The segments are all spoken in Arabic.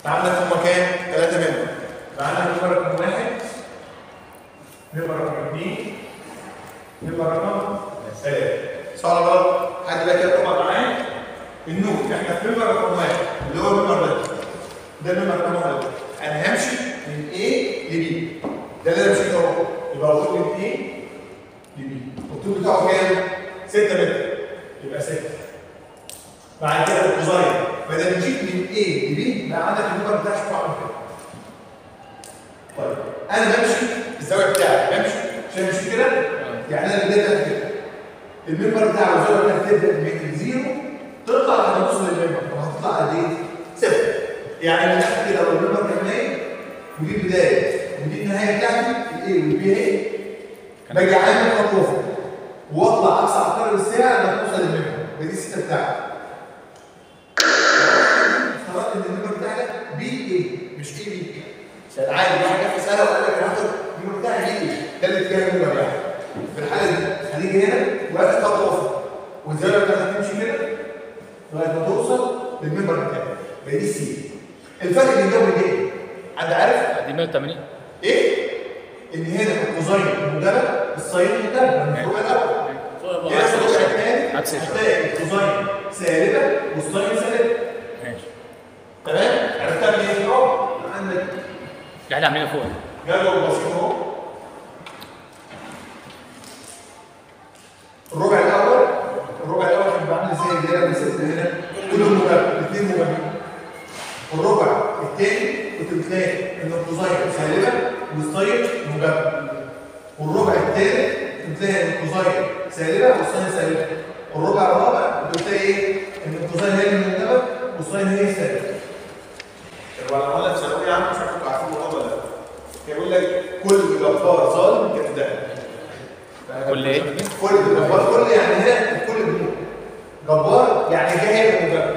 عندك هما كام؟ 3 منهم. عندك نمبر رقم 1، نمبر رقم 2، نمبر رقم 3. صح ولا غلط؟ حد بقى كده طبعا معايا؟ النوت احنا في نمبر رقم 1 اللي هو النمبر ده النمبر رقم 1. انا همشي من A ل B. ده اللي انا مشيت اهو. يبقى الطول من A ل B. الطول بتاعه كام؟ 6 متر. يبقى 6. بعد كده الكوزاين بدل مشيت من A ل B بقى عندك النمبر بتاعك شويه عامل كده. طيب انا بمشي الزاويه بتاعتي بمشي عشان امشي كده يعني انا بديت كده. المنبر بتاع الزاويه بتاعتي تبدا من 0 تطلع لحد ما توصل للمنبر. طب هتطلع قد ايه؟ 0. يعني من تحت كده لو المنبر كان نايم ودي البدايه ودي النهايه بتاعتي الايه والبي اهي باجي عامل خط افق واطلع اقصى عقارب الساعه لما توصل للمنبر. دي السته بتاعتي. افترضت ان المنبر بتاعك بي ايه مش ايه بي. عشان عادي واحد جه يساله وقال لك انا هاخد المنبر بتاعي بي ايه. ده اللي اتجاه المنبر يعني. في الحاله دي هتيجي هنا وقت خط افق والزاويه بتاعتك تمشي كده لغايه ما توصل للمنبر بتاعك. دي السي. الفرق بين ده وبين ايه؟ حد عارف؟ دي 180. ايه؟ ان هنا الكوزاين موجبه الساين موجبه من فوق الاول. هنا في الوضع الثاني هتلاقي الكوزاين سالبه والساين سالبه. ماشي. تمام؟ عرفتها منين؟ اهو عندك اللي احنا عاملينه فوق. جدول بسيط اهو. الربع الاول كان بعمل ازاي؟ اللي انا بسيب هنا كلهم موجب، الاثنين موجبين. الربع الثاني كنت بتلاقي ان الكوزاين سالبه والساين موجبه. والربع الثالث كنت بتلاقي ان الكوزاين سالبه والساين سالبه. الربع الرابع كنت بتلاقي ايه؟ ان الكوزاين هي الموجبه والساين هي السالبه. طب انا هقول لك ثانويه عامه مش عارف انتوا عارفين الموضوع ولا لا. بيقول لك كل جبار ظالم كذاب. كل ايه؟ كل جبار، كل يعني هنا الكل بنور. جبار يعني جاهل موجب.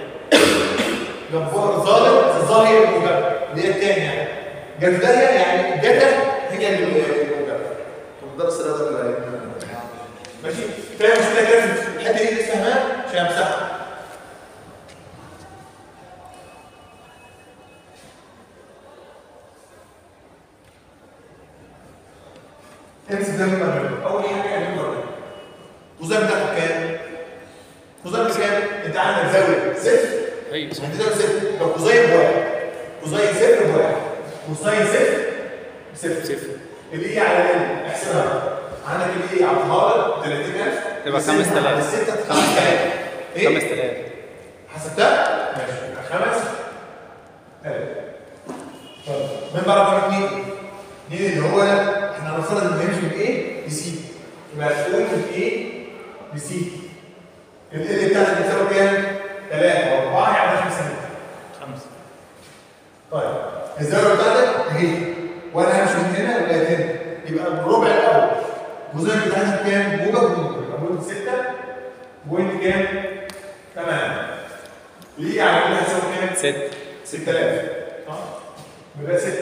جبار ظالم ظاهر موجب اللي هي الثانيه يعني. جدايه يعني جدا هي اللي موجبه. طب درس الرياضه ولا ماشي؟ فاهم مشكله كده الحته دي لسه فاهمها عشان امسحها. امسك ده المنبر. اول حاجه المنبر ده الكوزاين بتاعته كام؟ الكوزاين بكام؟ انت عندك زاويه 0. ايوه صح. انت زاويه 0 لو كوزاين بواحد. كوزاين 0 بواحد. كوزاين 0 اللي هي على ال احسبها. عندك اللي هي على الطهاره 30000 تبقى 5000. السته 5000. ايه؟ 5000 حسبتها؟ ماشي يبقى 5000. طيب منبر رقم 2 اللي هو احنا هنفترض ان هيمشي من ايه لسي. يبقى هتقول من ايه لسي. ال بتاعتك بتساوي كام؟ 3 و4 يعني 5 متر. 5. طيب الزاويه بتاعتك اهي وانا همشي من هنا لغايه هنا. يبقى الربع الاول الكوزاين بتاعتك كام؟ موجب يبقى بوينت 6 بوينت كام؟ 8. ليه يعني كلها هتساوي كام؟ 6000 صح؟ يبقى 6.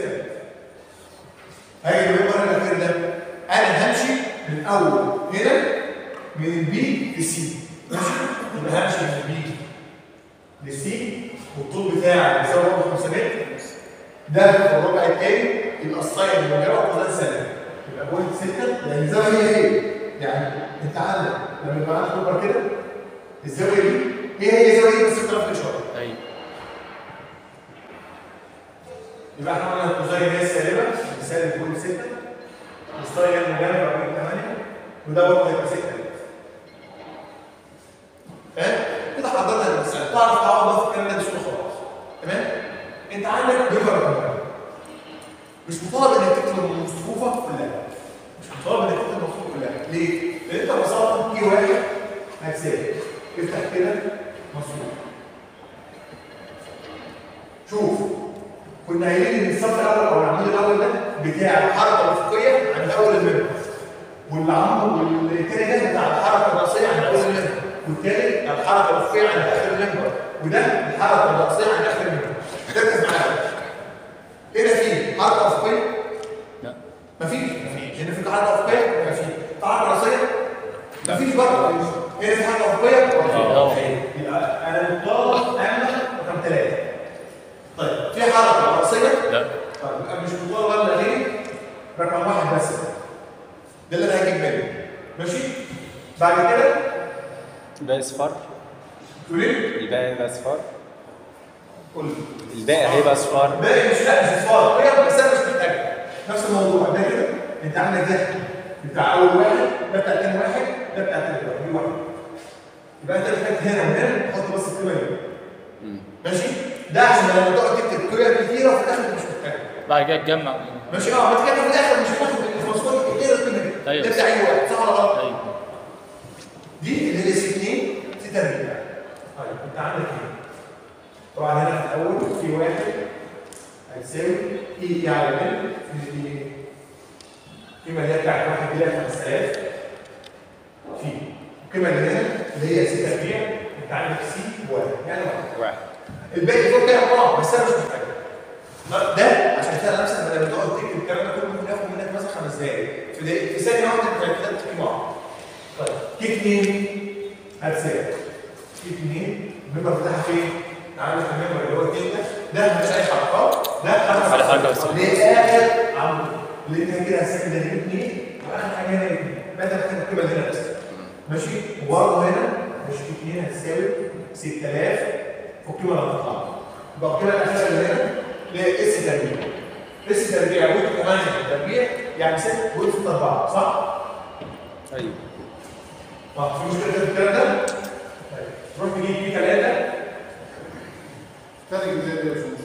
هاجي المنبر الاخير ده انا همشي من اول هنا من البي للسي. ماشي؟ يبقى همشي من البي للسي والطول بتاعي بيساوي 5 متر. ده في الربع الثاني يبقى الساين الموجبه والكوزاين سالب. يبقى بوينت 6 يعني الزاويه هي ايه؟ يعني انت عندك لما يبقى عندك منبر كده الزاويه دي هي الزاويه دي بس اختلاف اشاره. ايوه. يبقى احنا قلنا الكوزاين هي السالبه بسالب بوينت 6 والساين الموجبه بوينت 8 وده برضه هيبقى 6. فاهم؟ كده حضرنا المساله. تعرف تعوض بقى في الكلام ده بسهوله خالص. تمام؟ انت عندك نمبر رقم مش مطالب انك تكتب المصفوفه كلها. مش مطالب انك تكتب المصفوفه كلها. ليه؟ لان انت ببساطه كي واحد هتساوي افتح كده مصفوفه. شوف كنا قايلين ان الصف الاول او العمود الاول ده بتاع الحركه الافقيه عند اول المنبر. والتاني ده بتاع الحركه الراسيه عند اول المنبر. والتالت الحركه الافقيه عند اخر المنبر. وده الحركه الراسيه عند اخر المنبر. ركز معايا. هنا في حركه افقيه؟ لا. مفيش. هنا في حركه افقيه؟ مفيش. حركه راسيه؟ مفيش برضه. هنا في حركه افقيه؟ اه. يبقى انا مطالب اعمل رقم 3. طيب في حركه راسيه؟ لا. طيب يبقى مش مضطر ولا غيري رقم واحد بس. ده اللي انا هجيب منه. ماشي؟ بعد كده الباقي اصفار. تقول ايه؟ الباقي هيبقى اصفار. قول لي. الباقي هيبقى اصفار. باقي مش لا مش اصفار، هي بس انا مش محتاجها. نفس الموضوع ده كده انت عندك ده بتاع اول واحد، ده بتاع ثاني واحد، ده بتاع ثالث واحد، دي واحد. يبقى انت محتاج هنا وهنا تحط بس القيمه دي. ماشي؟ ده عشان لما تقعد تكتب قيم كتيره وفي الاخر انت مش محتاجها. بعد كده تجمع. ماشي؟ ما انت كده في الاخر مش هتاخد المصروف غير القيمه دي. أيوة. ده بتاع اي واحد، صح ولا غلط؟ ايوه. دي اللي هي سي 2 سي تربيع. طيب انت عندك ايه؟ طبعا هنا في الاول في واحد هتساوي اي على ال في القيمه اللي هي بتاعت واحد دي 5000 في القيمه اللي هنا اللي هي سي تربيع انت عندك سي واحد يعني واحد. الباقي فوق كده اه بس انا مش محتاجه. ده عشان كده نفسك لما بتقعد تكتب الكلام ده كله ممكن ياخد منك مثلا 5 دقايق في ثانيه واحده انت كتبت قيمه واحده. طيب كي 2 هتساوي كي 2 الممبر بتاعها فين؟ عندك الممبر اللي هو 2 ده مش اي حركات ده على حاجه بس لاخر عمود اللي انت كده هتساوي ده 2 واخر حاجه هنا 2 بدل ما تكتب القيمه اللي هنا بس. ماشي؟ وبرضه هنا مش 2 هتساوي 6000 والقيمه اللي هتطلع. يبقى القيمه الاخيره اللي هنا اللي هي اس تربيع. اس تربيع ويت 8 تربيع يعني 6 ويت 4 صح؟ ايوه. في مشكله في الكلام ده؟ طيب تروح تجيب بيه 3 ثاني جزء ده في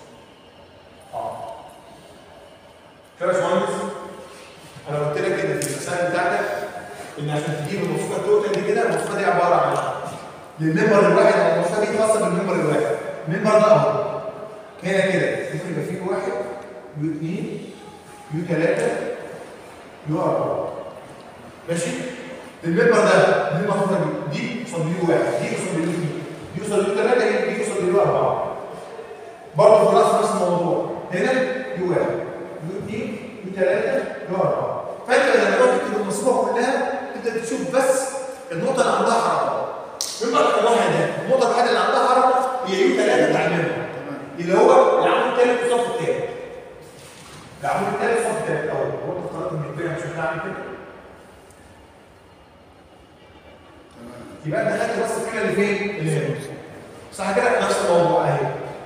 كده يا باشمهندس انا قلت لك ان في المسائل بتاعتك ان عشان تجيب المصفوفه التوتال دي كده المصفوفه دي عباره عن للممبر الواحد او المصفوفه دي خاصه بالممبر الواحد. الممبر ده اهو هنا كده ممكن يبقى فيه واحد يو 2 يو 3 يو 4 ماشي؟ الممبر ده دي المصفوفه دي قصاد يو واحد دي قصاد يو 2 دي قصاد يو 3 دي قصاد يو 4 برضه في نفس الموضوع هنا يو 1 يو 2 يو 3 يو 4 فانت لما تروح تكتب المصفوفه كلها تبدا تشوف بس النقطه اللي عندها حركه. الممبر الواحد ده النقطه الوحيده اللي عندها حركه هي يو 3 بتاع الممبر اللي هو العمود الثالث في الصف الثاني. العمود الثالث في الصف الثاني الاول هو انت قررت ان الكليه مش هتعمل كده. يبقى انت خدت بس الكليه اللي فين؟ اللي هنا. صح كده؟ نفس الموضوع اهي.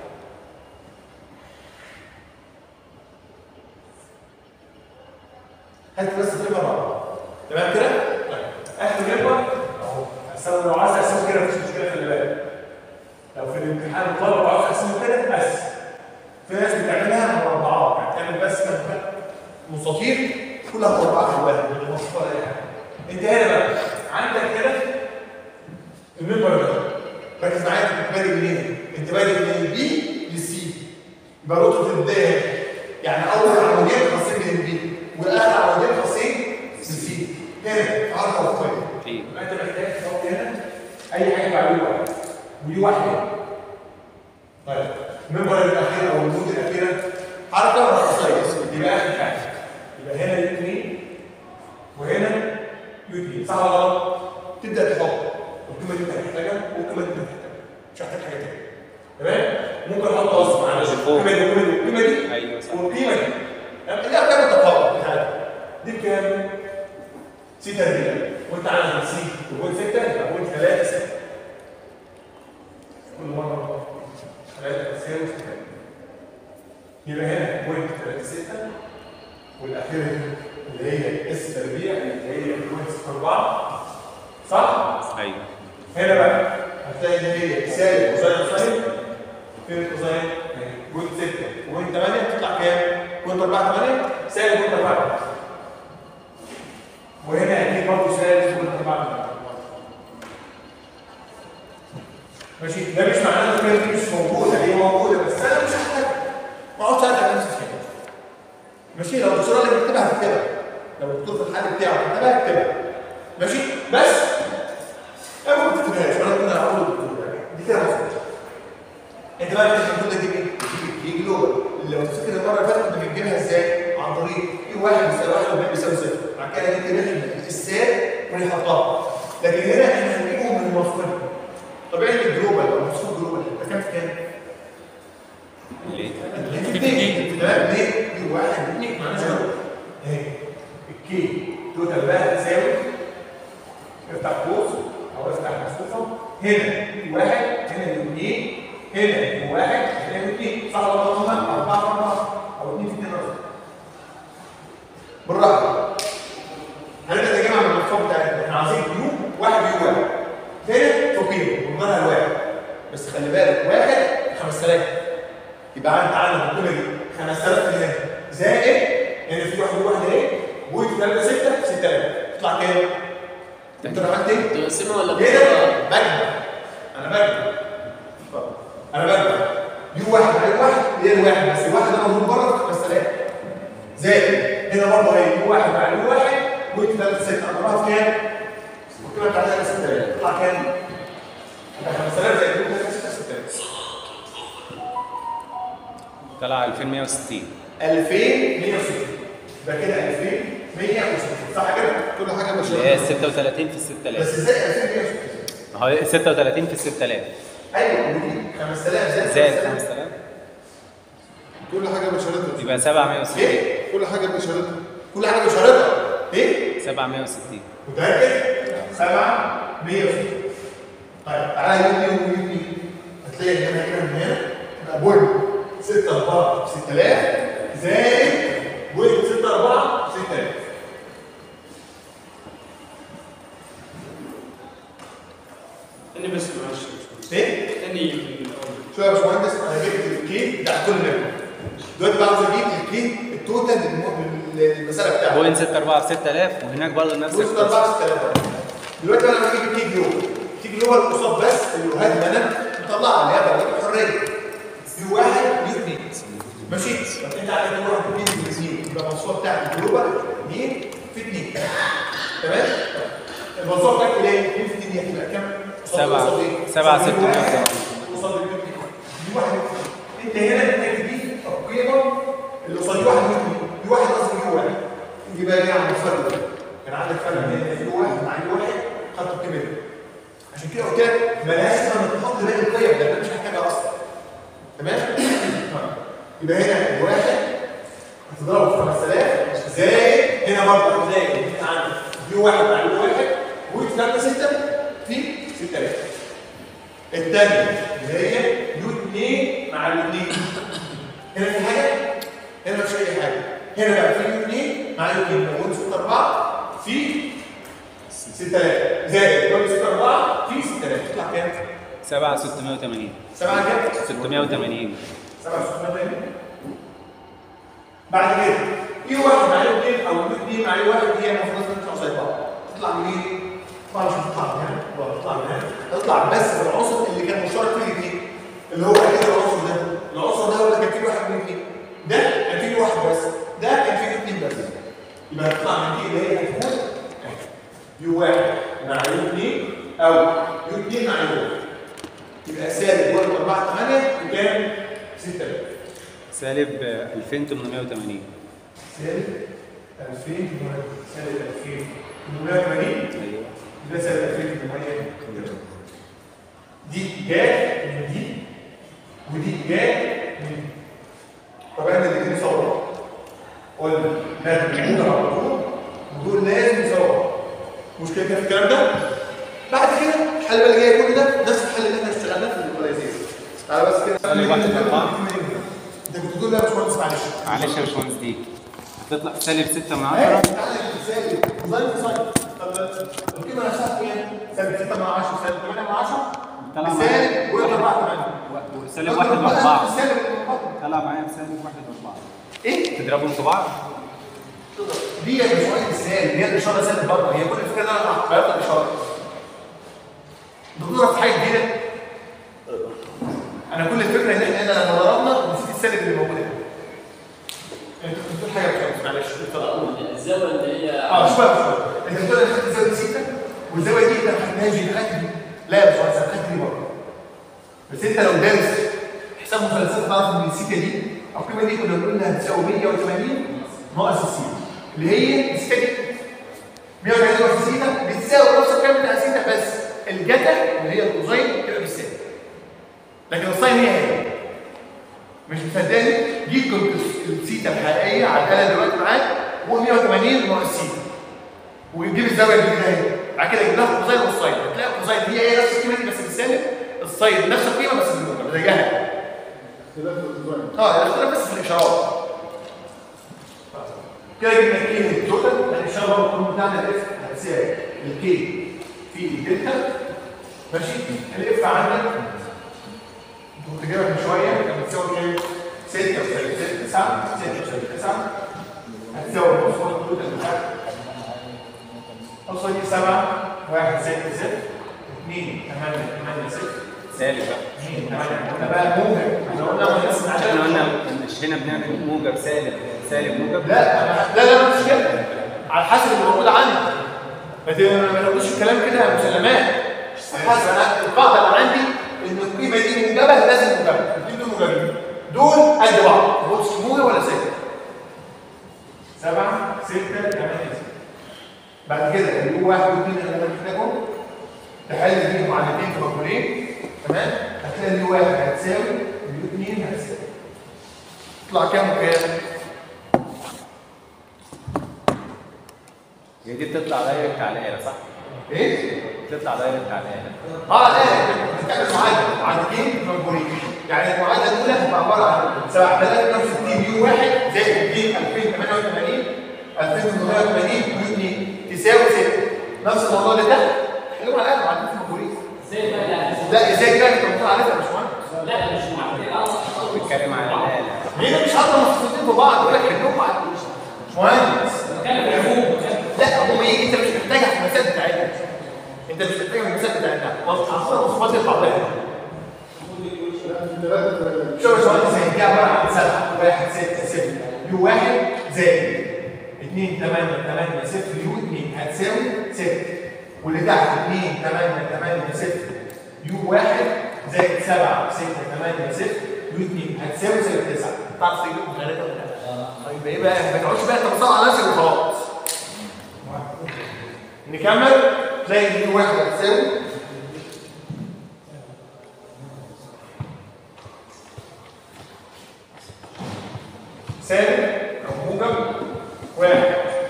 هات بس القيمه الرابعه. تمام كده؟ طيب اخر قيمه اهو هتساوي لو عايز اقسمه كده مفيش مشكله خلي بالك. لو في الامتحان الطالب عاوز اقسمه كده بس. في ناس بتعملها مربعات يعني تعمل بس كده مستطيل كلها مربعات جواها من المصفوفه ولا اي حاجه. انت هنا بقى عندك كده الممبر ده ركز معايا انت بادئ منين؟ انت بادئ من البي للسي. يبقى نقطه البدايه يعني اول عمودين خاصين بالبي واخر عمودين خاصين بالسي. هنا في حركه افقيه. يبقى انت محتاج تحط هنا اي حاجه بعد واحد ودي واحده. طيب الممبر الاخير او النود الاخيره حركه رأسيه يبقى اخر حاجه. يبقى هنا يو 2 وهنا يو 2 صح ولا غلط؟ تبدا تحط القيمه دي انت محتاجها والقيمه دي انت محتاجها مش محتاج حاجه ثانيه. تمام؟ ممكن احط وصف معلش القيمه دي والقيمه دي ايوه صح والقيمه دي اللي هتعمل التفاضل بتاعتها دي بكام؟ سي تربيع وانت عندك سي وبوينت 6 يبقى بوينت 3 6 كل مره 3 تساوي 6 يبقى هنا بوينت 3 6 والاخيره اللي هي اس تربيع اللي هي بوينت 4 صح؟ ايوه. هنا بقى هتلاقي ان هي سالب كوزين ساين فين الكوزين؟ بوينت 6 وبوينت 8 تطلع كام؟ بوينت 4 8 سالب بوينت 4 وهنا اكيد برضه سالب بوينت 4 ماشي. ده مش معناه ان الكلمه دي مش موجوده هي موجوده بس انا مش هحتاجها ما اقعدش ارجع نفس الكلمه. ماشي لو الدكتور اللي بيكتبها هتكتبها لو الدكتور في الحل بتاعه كتبها هتكتبها ماشي بس انا ما بكتبهاش ولا كنا هقول للدكتور دي كده مظبوطه. انت بقى المفروض تجيب ايه؟ تجيب جلوبال اللي لو تفتكر المره اللي فاتت كنا بنجيبها ازاي؟ عن طريق في واحد بيساوي 1 وب بيساوي 0 بعد كده نكتب السالب ونحطها. لكن هنا احنا هنجيبهم من المفروض طبيعي الجلوبال او المفروض جلوبال ده كام في كام؟ 2 تمام ليه؟ دي 1 2 معناها زيرو اهي الكي توتال بقى تساوي افتح قوس او افتح مسطره هنا 1 هنا 2 هنا 1 هنا 2 صح ولا غلط؟ 4 او 2 في 2 بالراحه هنبدا نجمع من المفروض بتاعتنا احنا عايزين يو 1 يو 1 هنا فوقيه ومنها الواحد بس خلي بالك 1 5000 يبقى انت عندك القيمه دي 5000 هنا زائد هنا في واحد اهي بوينت 3 6 6000 يطلع كام؟ انت عملت ايه؟ تقسمها ولا كده بجمع يو 1 على يو 1 هي الواحد بس الواحد ده موجود بره في 5000 زائد هنا برضه اهي يو 1 على يو 1 بوينت 3 6 اضربها في كام؟ القيمه بتاعتها 6000 يطلع كام؟ يبقى 5000 زائد بوينت 3 6 6000 طلع 2160. 2160 يبقى كده 2160 صح كده؟ كل حاجه مش اللي هي 36 في 6000. بس ازاي 2160؟ ما هو 36 في 6000 ايوه ودي 5000 زائد 5000 كل حاجه بشارتها يبقى 760. ايه؟ كل حاجه بشارتها كل حاجه بشارتها ايه؟ 760. متاكد؟ 760 طيب تعالى يوم هتلاقي هنا كده من هنا يبقى بوينت 6 4 6000 زائد بوينت 6 4 6000 تاني بس معلش ايه؟ تاني شويه يا باشمهندس انا جبت الكي بتاع كل نجم دلوقتي عاوز اجيب الكي التوتال المساله بتاعته بوينت 6 4 في 6000 وهناك برضه نفس بوينت 6 4 6000 دلوقتي انا بجيب الكي جلوبال الكي جلوبال قصاد بس الوهات اللي انا مطلعها اللي هي درجات الحريه يو 1 يو 2 ماشي؟ طب انت عندك 1 2 في 2 يبقى الموضوع بتاع الجلوبال 2 في 2 تمام؟ الموضوع بتاعك ايه؟ 2 في 2 هتبقى كام؟ 7 600 قصاد ال 2 دي 1 انت هنا بتكتب دي القيمه اللي قصاد 1 يو 1 قصدي يو 1 دي بقى جايه عند الفرق ده كان عندك فرق بين يو 1 مع يو 1 خدت القيمه دي عشان كده قلت لك بلاش لما تحط باقي القيم ده مش محتاجها اصلا تمام؟ يبقى هنا الواحد هتضربه في 5000 زائد هنا برضه زائد هنا عندك يو 1 مع يو 1 ويت 3 6 في 6000 الثانيه اللي هي يو 2 مع يو 2 هنا في حاجه؟ هنا مفيش اي حاجه هنا بقى في يو 2 مع يو 2 ويت 6 4 في 6000 زائد ويت 6 4 في 6000 يطلع كام؟ 7 680. 7 كام؟ 680. 7 بعد كده يو 1 مع يو 2 او يو 2 مع يو 1 هي المفروض تطلع زي بعض تطلع منين؟ طبعا مش هتطلع من هنا تطلع من هنا تطلع بس بالعنصر اللي كان مشترك فيه الاثنين اللي هو اكيد العنصر ده هو اللي كان فيه واحد من اثنين ده كان فيه واحد بس ده كان فيه اثنين بس يبقى هتطلع من دي اللي هي هتكون يو 1 مع يو 2 او يو 2 مع يو 1 يبقى سالب 1.48 بكام؟ 6000 سالب 2880. سالب 2000 سالب 2880 ايوه ده سالب 2880 دي جاء من دي ودي جاء من دي طبعا الاثنين سوا قلنا لازم نقول على طول ودول لازم سوا مشكله في الكلام ده بعد كده الحل بقى اللي جاي كل ده نفس الحل اللي احنا اشتغلناه في الكواليزيشن تعالى بس كده سالب 1 انت كنت بتقول لا يا باشمهندس معلش معلش يا باشمهندس دي هتطلع سالب 6 من 10. تعالى سالب وظيفه صاير طب القيمه نفسها فين؟ سالب 6 من 10 سالب 8 من 10 طلع سالب 1 4 سالب 1 و4 سالب طلع معايا بسالب 1 و4 ايه؟ تضربهم في بعض؟ دي يا باشمهندس سالب هي الاشاره سالب بره هي كل الفكره ان انا غيرت الاشاره دكتوره في حاجه جديده انا كل الفكره ان احنا لما ضربنا نسيت السالب اللي موجود هنا انت كنت بتقول حاجه بس معلش الزاويه اللي هي شويه انت بتقول انا خدت الزاويه دي 6 والزاويه دي انت ما خدتهاش دي خدت دي لا يا باشمهندس انا خدت دي بره بس انت لو دارس حساب مثلثات تعرف ان السيتا دي او القيمه دي كنا بنقول انها تساوي 180 ناقص السيتا اللي هي السيتا دي 180 ناقص السيتا بتساوي نفس القيمه بتاع السيتا بس الجتا اللي هي الكوزين تبقى بالسالب لكن الساين هي مش مصدقني؟ جيب كنت السيتا الحقيقيه على الاله دلوقتي معاك وقول 180 ناقص سيتا وتجيب الزاويه الجديده اهي. بعد كده جيب لها الكوزاين والساين، هتلاقي الكوزاين هي نفس القيمه دي بس بالسالب، الساين نفس القيمه بس بالموجب زيها. اختلاف الديزاين. الاختلاف بس في الاشارات. كده جبنا الكي التوتال، الاشاره القانون بتاعنا الاف هتساوي الكي في الدلتا. ماشي؟ الاف عندك كنت جايبها من شويه كانت بتساوي كام؟ 6 وسالب 6 9 6 وسالب 9 هتساوي النص التوتال بتاعك. اوصل دي 7 1 6 0 2 8 8 6 سالب بقى. 2 8 قلنا بقى موجب. احنا قلنا احنا قلنا مش هنا بنعمل موجب سالب سالب موجب. لا مش كده. على حسب اللي موجود عندي. ما تقولوش الكلام كده مسلمات. حسب انا القاعده اللي عندي ان القيمه دي موجبه لازم موجبه. الاثنين دول موجبين. دول قد بعض. بص موجب ولا سالب؟ 7 6 8 بعد كده اليو 1 و 2 اللي انا محتاجهم تحل بيهم معادلتين في مقبولين. تمام؟ هتلاقي اليو 1 هتساوي اليو 2 هتساوي. يطلع كام وكام؟ هي دي بتطلع دايركت على الآلة صح؟ ايه؟ بتطلع دايركت على الآلة. بتعمل معادلتين مقبولين. يعني المعادله الاولى هتبقى عباره عن 7062 يو 1 زائد 2088 2880 يو 2 تساوي 6. نفس الموضوع اللي تحت حلو على الاقل معادلتين مقبولين. ازاي بقى يعني؟ لا ازاي كده انت بتقول عارفها يا باشمهندس؟ لا مش معقول. بتتكلم على الآلة. هنا مش حاطه مخطوطين في بعض يقول لك حلهم مع مهندس. بتكلم في الفوق. لا هو ايه انت مش محتاجها في المسائل بتاعتنا. انت مش محتاجها في المسائل بتاعتنا. اصلا مصفات بعضها. شوف يا باشمهندس هي دي عباره عن 7 1 6 0 يو 1 زائد 2 8 8 0 يو 2 هتساوي 6 واللي تحت 2 8 8 0 يو 1 زائد 7 6 8 0 يو 2 هتساوي 6 9. تعرف تجيب مغالطه ولا لا؟ طيب ايه بقى؟ ما تقعدش بقى تبص على نفسك وخلاص. نكمل تلاقي يو 1 هتساوي سالب او موجب 1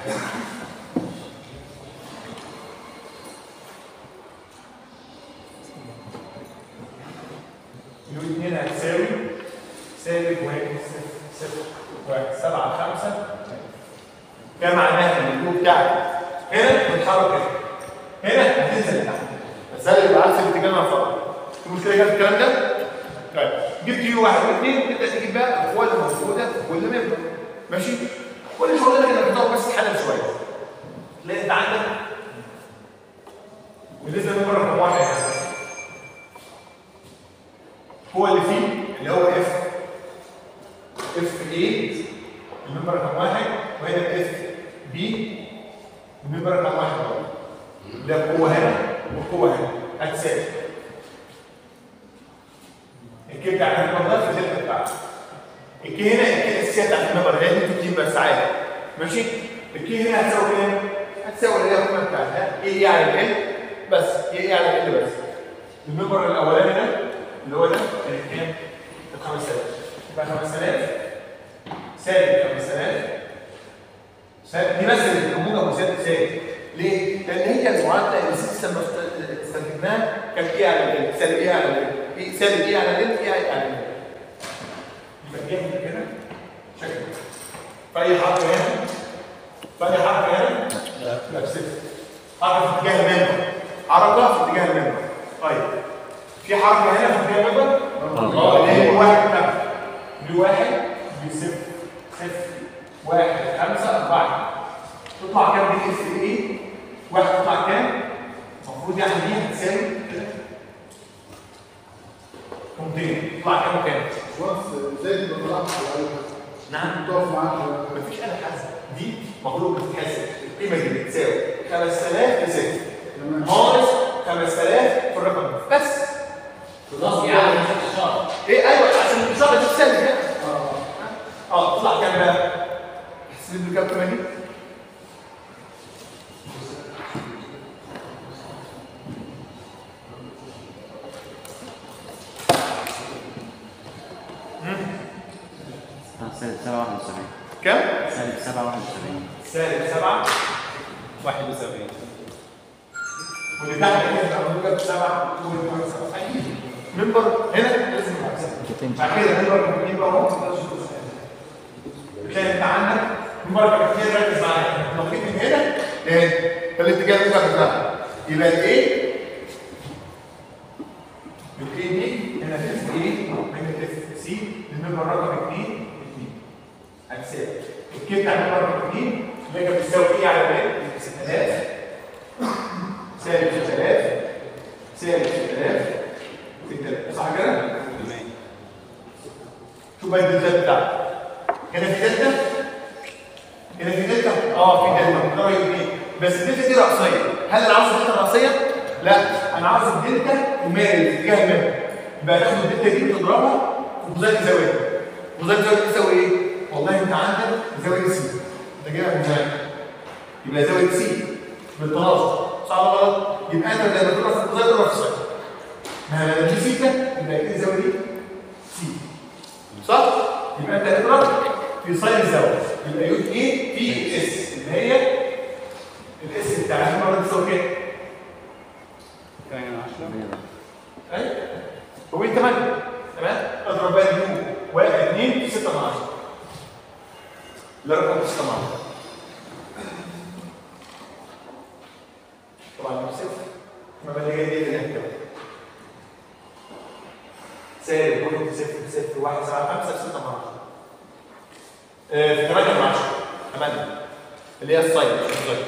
يو 2 هتساوي سالب 1 0 1 7 5 كده معناها ان اليو بتاعك هنا بيتحرك هنا هتنزل لتحت بس ده يبقى عكس الاتجاه مع بعض. في مشكله كده في الكلام ده؟ طيب جبت يو 1 و 2 وتبدا تجيب بقى الاقوال الموجوده في كل مبنى. ماشي؟ كل شغلنا كده بتقعد بس تحلل شويه. تلاقي انت عندك بالنسبه للمبنى رقم 1 هو اللي فيه اللي هو اف ايه المبنى رقم 1 وهنا اف بي المبنى رقم 1 ده القوه هنا والقوه هنا هتساوي الكي بتاع المبنى ده في الدلتا بتاعته. الكي هنا الكي الاساسيه بتاعت المبنى اللي هي انتوا بتجيب بس عادي. ماشي؟ الكي هنا هتساوي كام؟ هتساوي اللي هي القيمه بتاعتها ايه على ال بس ايه على ال بس. المبنى الاولاني ده اللي هو ده كان كام؟ 5000 يبقى 5000 سالب 5000 دي بس الموجب وزياده سالب. ليه؟ لان هي المعادله اللي لسه استخدمناها كانت ايه على ال سالب ايه على ال ايه سالب ايه على ال ايه على ال يبقى جاهز كده شكل فاي حرف هنا فاي حرف هنا لا بس حرف في اتجاه المنبر حركه في اتجاه المنبر. طيب في حركه هنا في اتجاه المنبر اللي هي واحد بتاعها دي واحد بصفر 0 1 5 4 تطلع كام دي اس ايه؟ واحد تطلع كام؟ المفروض يعني دي هتساوي كده 200 تطلع كام وكام؟ ازاي تبقى طلعت على نعم تقف معاك مفيش آلة حاسبة دي المفروض بتتحسب القيمة دي بتساوي 5000 ل 6 ناقص 5000 في الرقم بس خلاص يعني مش شرط. ايه ايوه عشان الاشاره دي تساوي كده تطلع كام بقى؟ احسب لي كام 80 80 سالب 771. كم؟ سالب 771. سالب 7 71. واللي تحت هنا موجب 7 اكيد منبر هنا لازم يبقى بعد كده منبر يبقى اهو عشان انت عندك منبر كتير. ركز معايا لو جيت من هنا فالاتجاه الموجب بتاعها يبقى الايه دي هنا تف ايه هنا تف سي المنبر رقم 2 هتساوي الكي بتاع المنبر رقم 2 اللي هي بتساوي ايه على باقي 6000 سالب 6000 سالب 6000 صح كده؟ تمام. شوف بقى الدلتا بتاعتك هنا في دلتا هنا في دلتا في دلتا مقدارها ايه؟ بس الدلتا دي رأسية. هل انا عاوز الدلتا رأسية؟ لا انا عاوز الدلتا مايل اتجاه المايل. يبقى تاخد الدلتا دي وتضربها في ميزان الزاوية. ميزان الزاوية تساوي ايه؟ والله انت عندك زاوية سي انت جايبها ميزان يبقى زاوية سي بالتناظر صح ولا غلط؟ يبقى انت لما تضرب في الميزان تضرب في الساين. ما لما دي سيتا يبقى كده الزاوية دي سي صح؟ يبقى انت هتضرب في ساين الزاوية يبقى يقول ايه في اس اللي هي الاس بتاع المرة تساوي كام؟ 8 من 10. ايوه هو 8 تمام؟ اضرب بقى اليو 1 2 في 6 من 10 اللي رقم 6 من 10 طبعا مش صفر ما بالي دي اللي هنا سالب 0.00175 في 6 من 10 في 8 من 10 8 اللي هي الساين مش الساين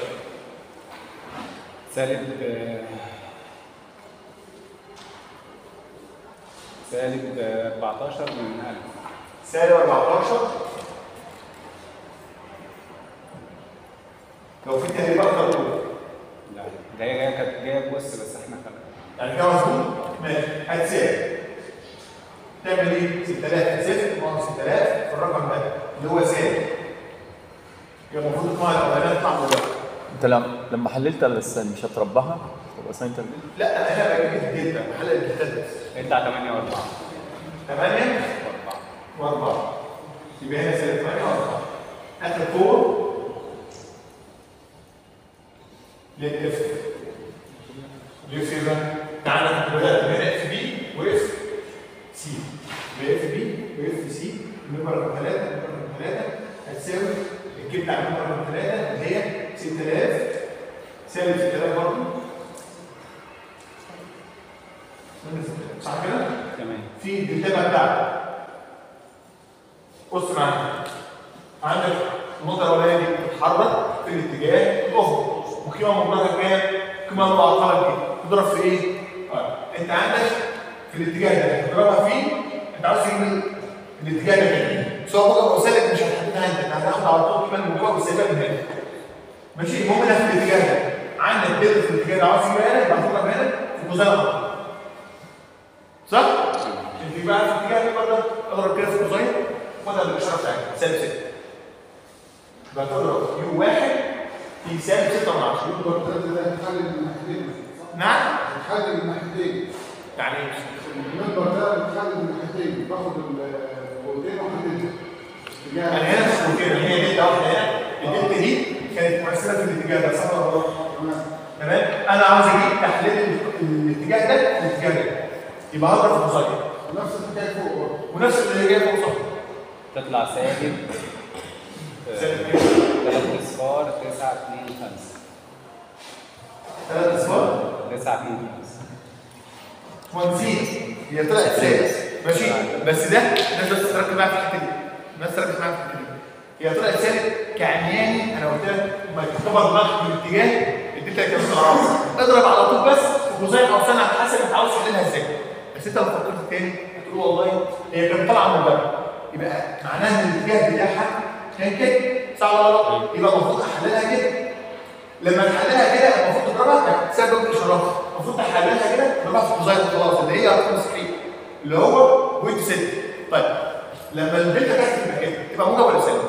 سالب 14 من 1000. سالب 14 لو في تهريب اكتر اولى لا ده هي كانت جايه بوس بس احنا خدنا. يعني كده مظبوط ماشي هتساوي تعمل ايه 6000 0 ناقص 6000 في الرقم ده اللي هو سالب يبقى المفروض القاعده الاولانيه تطلع موجبه. انت لما حللت السن مش هتربها تبقى ساين تربيع؟ لا انا بجيب الدلتا بحلل الدلتا بس انت على 8 و4. 8 و4 يبقى هنا سالب 8 و4 اخر قوه للاف يبقى تعالى بدات من اف بي واف سي باف بي واف سي المنبر رقم 3 المنبر رقم 3 هتساوي الكي بتاع المنبر رقم 3 اللي هي 6000 سالب 6000 برضه صح كده؟ تمام. في الدلتا بتاعتك بص معايا عندك النقطة الأولانية دي بتتحرك في الاتجاه الأفقي وقيمة مبلغها كام؟ قيمة المعطلة دي تضرب في إيه؟ أنت عندك في الاتجاه ده تضربها فيه أنت عاوز تجيب الاتجاه ده كام؟ سواء موجب أو سالب مش هتحددها أنت هتاخد على طول قيمة الموجبة والسالبة من هنا ماشي؟ المهم إنها في الاتجاه ده عندك دلتا في الاتجاه ده عاوز تجيبها هنا يبقى هتضرب هنا في ميزان الأرقام صح؟ انت بقى في الاتجاه ده برضه اضرب كده في كوزين خدها بالاشاره بتاعتك سالب 6 يبقى تضرب يو 1 في سالب 6 من 10 يبقى الثلاثة ده هتحلل من ناحيتين. نعم؟ هتحلل من ناحيتين. يعني المنبر ده بتحلل من ناحيتين باخد القوتين واحدين. يعني هنا مش ممكن هي دلتا واحده هنا الدلتا دي كانت مؤثره في الاتجاه ده صح ولا غلط؟ تمام؟ انا عاوز اجيب تحليل الاتجاه ده في الاتجاه ده يبقى هضرب في كوزين نفس الحكايه فوق برضه. ونفس اللي جاي فوق صح تطلع سالب سالب كام؟ 3 اصفار 9 2 5. 3 اصفار 9 2 5. ونسيت هي طلعت سالب ماشي بس ده الناس بس تركز معايا في الحته دي الناس تركز معايا في الحته دي هي طلعت سالب كعمياني انا قلت لك لما تعتبر ضغط في الاتجاه اديتها كام في العرض اضرب على طول بس في كوزين او سنه على حسب انت عاوز تحللها ازاي بس انت لو فكرت تاني هتقول والله هي كانت طالعه موجبه يبقى معناها ان الاتجاه بتاعها كان كده صح ولا غلط؟ يبقى المفروض احللها كده لما تحللها كده المفروض تضربها تسبب الاشارات المفروض تحللها كده تضربها في كوزين خلاص اللي هي رقم صحيح اللي هو بوينت 6 طيب لما الدلتا بتاعتك تبقى كده تبقى موجب ولا سالب؟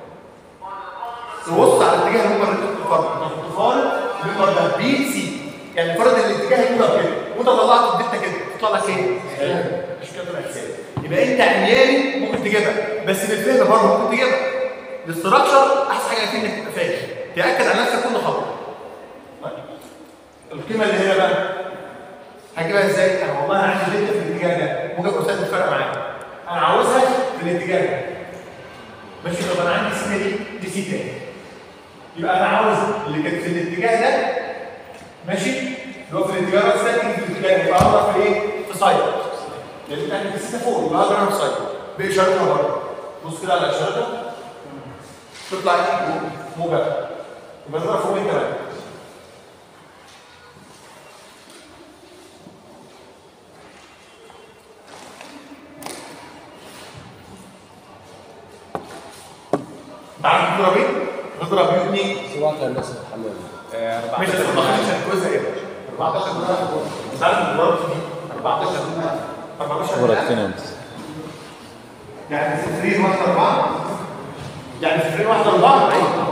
تبص على الاتجاه اللي هو تفارض المنبر ده بي سي يعني فرض الاتجاه الموجب كده وانت طلعت الدلتا كده تطلع لك ايه؟ مش كده طلعت سالب يبقى انت عمياني ممكن تجيبها بس للفهم برضه ممكن تجيبها. الاستراكشر احسن حاجه فيه انك تبقى فاهم، تاكد على نفسك كل خطوه. طيب القيمه اللي هنا بقى هجيبها ازاي؟ انا والله عندي دلتا في الاتجاه ده، موجب كوساين مش فارقه معايا. انا عاوزها في الاتجاه ده. ماشي، طب انا عندي سيتا دي سي تاني. يبقى انا عاوز اللي كانت في الاتجاه ده ماشي؟ اللي هو في الاتجاه ده ساكن في الاتجاه ده، يبقى اضرب في ايه؟ في سايد. يعني انت عندك السيتا فوق يبقى اضرب في سايد. باشارتها بره. بص كده على اشارتها. تطلع ايه؟ موجب. يبقى اضرب فوق انت بقى. تعرف تضرب ايه؟ تضرب يو 2 سواء كان الناس الحمام مش هتبقى عشان الجزء ايه؟ 14 مش عارف الضرب دي 14 ورقتين انت. يعني صفرين واحد 4 يعني صفرين واحد 4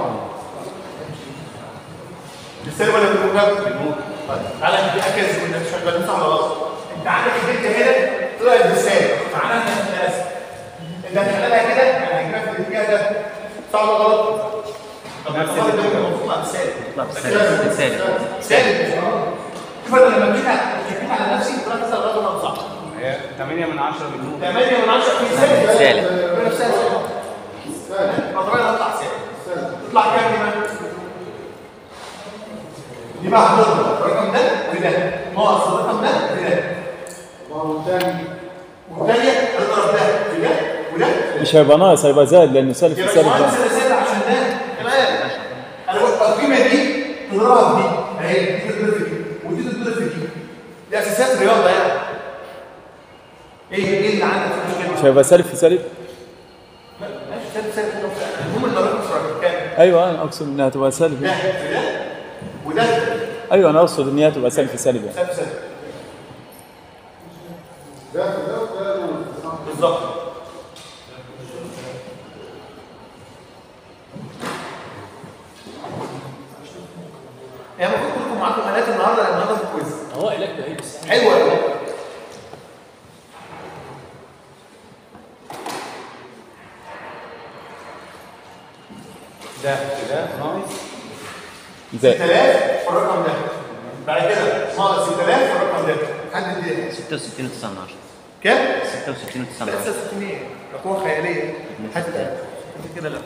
بالسالب ولا بالموجب؟ بالموجب. طيب تعالى نتاكد ان مش شغالين صح ولا غلط. انت عندك الدلتا هنا طلعت بالسالب، معناها انها متناسب. انت هتخليها كده يعني هتجيبها في الاتجاه ده صح ولا غلط؟ طب نفس اللي المفروض تطلع بالسالب. تطلع بالسالب. سالب. شوف انا لما جيت شكيت على نفسي طلعت مثلا رقم صح. هي 8 من 10 بالنور. 8 من 10 في سالب. سالب. نفسها سالب. طبعا هتطلع سالب. تطلع كام دي؟ دي بقى هتضرب الرقم ده وده ناقص الرقم ده وده. والثانيه هتضرب ده وده وده. مش هيبقى ناقص، هيبقى زائد لانه سالب في سالب ده. سالب عشان ده كمان. انا القيمه دي تضربها في دي اهي، دي تضرب في دي ودي تضرب في دي. دي اساسيات رياضه يعني. ايه اللي عندك في المشكله؟ مش هيبقى سالب في سالب؟ ماشي سالب المهم الضرب مش كام؟ ايوه انا اقصد انها تبقى سالب. ده وده ايوه انا اقصد ان هي تبقى سالب في سالب يعني. سالب بالظبط. يعني المفروض كلكم معاكم آلات النهارده لان النهارده في الكويز. هو علاج ده بس حلوه قوي. ده ناقص زائد 6000 في الرقم ده. بعد كده ناقص 6000 في الرقم ده. حدد ايه؟ 66 و9 كام؟ 66 و9 لا 66 ايه؟ ده قوه خياليه. حتى كده لا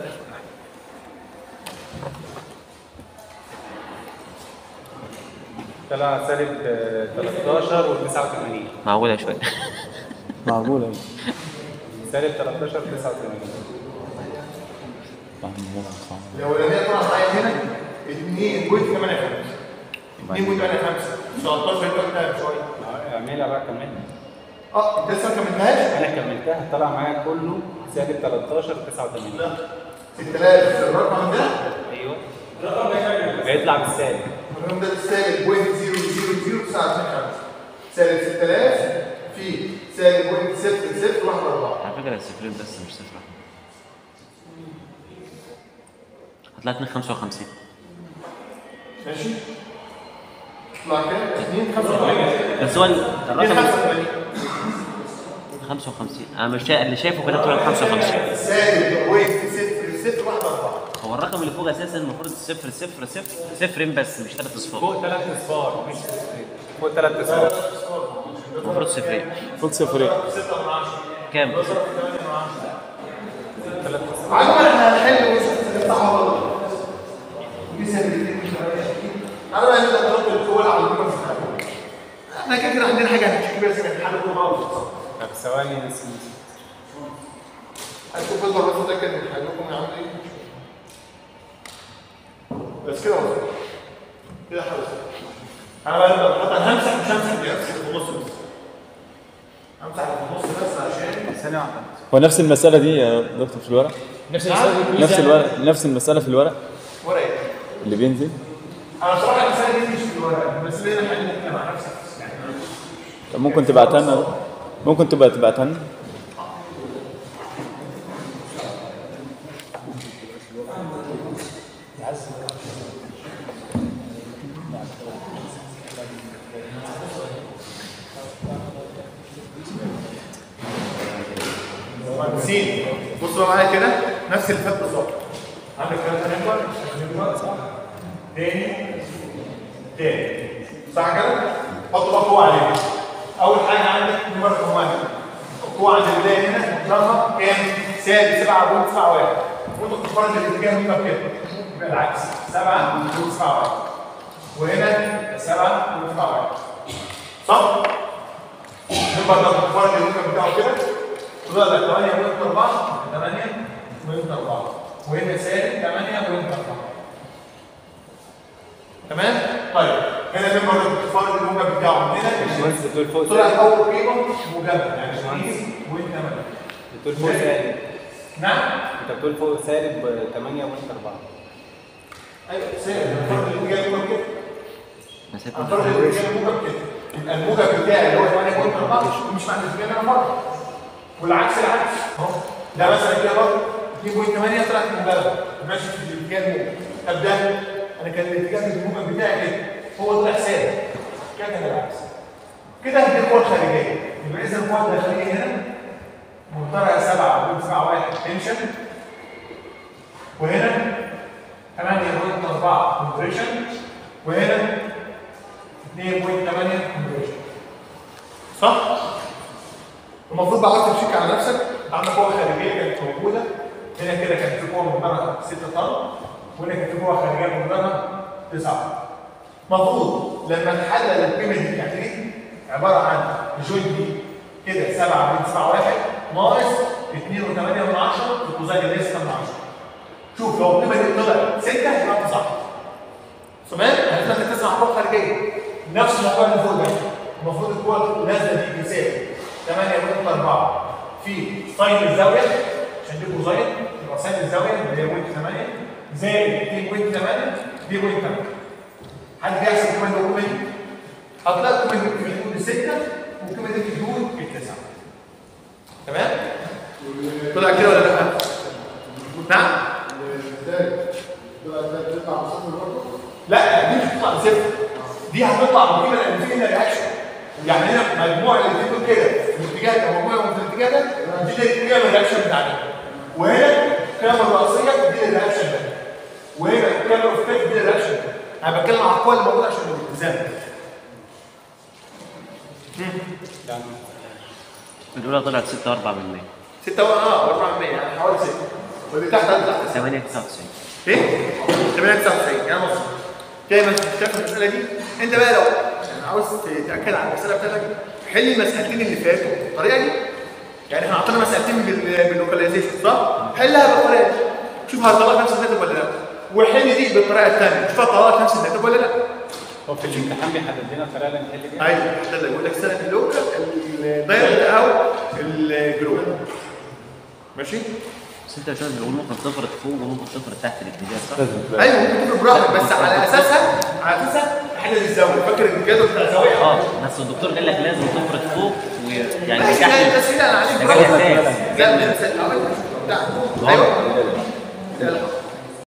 طلع سالب 13 و89. معقولة شوية. معقوله. سالب 13 و89. الاولانيه طبعا معايا هنا 2.85 2.85 13 يبقى شويه. اعملها بقى كملها. انت لسه ما كملتهاش؟ انا كملتها طلع معايا كله سالب 13 و89. لا 6000 في الرقم ده. ايوه هيطلع بالسالب. الرقم ده بالسالب 0.000925 سالب 6000 في سالب 0.0014. على فكرة الصفرين بس مش صفر. هتلاقي 255. ماشي؟ يطلع كام؟ 2.85 بس هو الرقم 2.85 55. انا مش اللي شايفه كده طلع 55. سالب 0.0014. هو الرقم اللي فوق اساسا المفروض صفر صفر صفر صفرين بس مش 3 اصفار. فوق 3 اصفار مش صفرين. فوق 3 اصفار. المفروض صفرين. فوق صفرين. كام؟ عموما احنا هنحل ونشوف صح ولا غلط. دي سهله. انا بقى هنبدا نحط الكوره على الميكروفون. احنا كده عندنا حاجه هنحكي بيها زي الحل كله غلط. طب ثواني بس. هشوف الظهر بس ده كان حلكم يا عم ايه. بس كده وصل. كده خلاص. انا بقى طبعا همسح مش همسح في النص بس. همسح في النص بس عشان ثانية واحدة. هو نفس المساله دي يا دكتور في الورق؟ نفس المساله في الورق ورقه اللي بينزل؟ انا بصراحه المساله دي مش في الورق بس ليه انا حليت كده مع نفسي. طب ممكن تبعتها لنا؟ ممكن تبعتها لنا؟ مهندسين بص بصوا معايا كده نفس اللي فات بالظبط. عندك 3 نمبر صح؟ تاني صح كده؟ حط بقى قوة عليها. أول حاجة عندك نمبر رقم 1 القوة عند البداية هنا رقم كام؟ سالب 7.71 وأنت بتقارن الاتجاه هنا بكده يبقى العكس 7.71 وهنا 7.71 صح؟ نمبر رقم بتقارن الاتجاه بتاعه كده تطلع لك 8.4 وهنا سالب 8.4 تمام؟ طيب هنا نمبر الفرد الموجب بتاعه من هنا طلع اول قيمه موجبه يعني 2.8 بتقول فوق سالب. نعم؟ انت بتقول فوق سالب 8.4. ايوه سالب الفرد الموجب موجب كده الفرد الموجب موجب كده يبقى الموجب بتاعي اللي هو 8.4 مش معنى ان انا بره والعكس العكس اهو ده مثلا كده برضه 2.8 طلعت موجبه ماشي في الاتجاه الموجب طب ده انا كان الاتجاه الموجب بتاعي كده هو طلع سالب كده العكس كده دي القوه الخارجيه يبقى اذا القوه الداخليه هنا منطقه 7.71 تنشن وهنا 8.4 كومبريشن وهنا 2.8 كومبريشن صح؟ المفروض بقى عاوز تشيك على نفسك عندك قوه خارجيه كانت موجوده هنا كده كانت في قوه مقدارها 6 طن وهنا كانت في قوه خارجيه مقدارها 9 المفروض لما نحلل القيمه دي يعني ايه؟ عباره عن الجوينت دي كده 7.71 ناقص 2.8 في كوزين اللي هي 6 من 10 شوف لو القيمه دي طلعت 6 يبقى انت صح تمام؟ هتبقى انت تسمع قوه خارجيه نفس الموضوع اللي فوق ده المفروض القوه النازله دي بتساوي 8.4 في ساين الزاويه عشان دي كوزين يبقى ساين الزاويه اللي هي 0.8 زائد 2.8 دي 0.8 حد بيحسب القيمه دي والقيمه دي؟ هتلاقي القيمه دي في حدود 6 والقيمه دي في حدود 9 تمام؟ طلع كده ولا لا؟ نعم؟ تطلع بصفر برضه؟ لا دي مش هتطلع بصفر دي هتطلع بقيمه لان في هنا رياكشن يعني هنا مجموع اللي بتقول كده الاتجاه ده مجموعه من الاتجاه ده دي القيمه الرياكشن بتاعتها وهنا القيمه الرئيسيه دي الرياكشن ده وهنا القيمه الافقيه دي الرياكشن ده انا بتكلم على القوى اللي موجوده عشان الالتزام الاولى طلعت 6.4% 6 4% يعني حوالي 6 واللي تحت 8.99 ايه؟ 8.99 يعني نص كده مثلا شايف المساله دي انت بقى لو يعني عاوز تاكد على المساله بتاعتك حل المسالتين اللي فاتوا بالطريقه دي يعني احنا عطينا مسالتين باللوكاليزيشن صح؟ حلها بالطريقه دي شوف هتطلع نفس الناتج ولا لا وحل دي بالطريقه الثانيه شوف هتطلع نفس الناتج ولا لا هو في الامتحان بيحدد لنا الطريقه اللي نحل بيها ايوه بيحدد لك يقول لك سنه اللوكال الدايركت او الجروب ماشي؟ بس انت عشان بتقول ممكن تفرض فوق وممكن تفرض تحت الاتجاه صح؟ ايوه ممكن تفرض براحتك بس على اساسها احدد الزاويه فاكر الجدول بتاع الزاويه بس الدكتور قال لك لازم تفرض فوق ويعني ماشي ده تسهيل عليك ده اساس لا ايوه